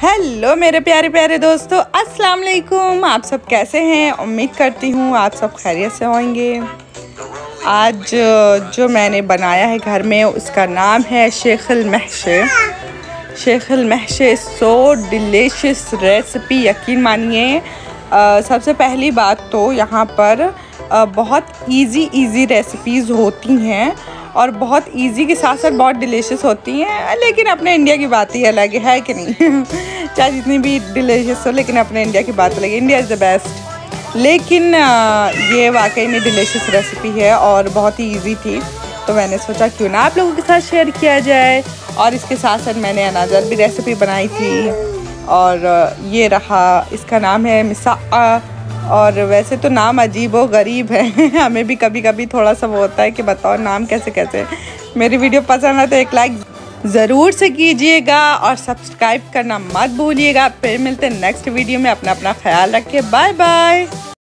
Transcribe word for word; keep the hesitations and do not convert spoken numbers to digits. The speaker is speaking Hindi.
हेलो मेरे प्यारे प्यारे दोस्तों, अस्सलाम वालेकुम। आप सब कैसे हैं? उम्मीद करती हूँ आप सब खैरियत से होंगे। आज जो मैंने बनाया है घर में उसका नाम है शेखल महशे। शेखल महशे सो डिलीशियस रेसिपी, यकीन मानिए। सबसे पहली बात तो यहाँ पर आ, बहुत इजी इजी रेसिपीज़ होती हैं और बहुत इजी के साथ साथ बहुत डिलीशियस होती हैं। लेकिन अपने इंडिया की बात ही अलग है कि नहीं? चाहे जितनी भी डिलीशियस हो, लेकिन अपने इंडिया की बात अलग है। India is the best. लेकिन ये वाकई में डिलीशियस रेसिपी है और बहुत ही इजी थी, तो मैंने सोचा क्यों ना आप लोगों के साथ शेयर किया जाए। और इसके साथ साथ मैंने अनाजर भी रेसिपी बनाई थी और ये रहा, इसका नाम है मिसा। और वैसे तो नाम अजीब व गरीब है। हमें भी कभी कभी थोड़ा सा वो होता है कि बताओ नाम कैसे कैसे। मेरी वीडियो पसंद है तो एक लाइक ज़रूर से कीजिएगा और सब्सक्राइब करना मत भूलिएगा। फिर मिलते हैं नेक्स्ट वीडियो में। अपना अपना ख्याल रखिए। Bye bye.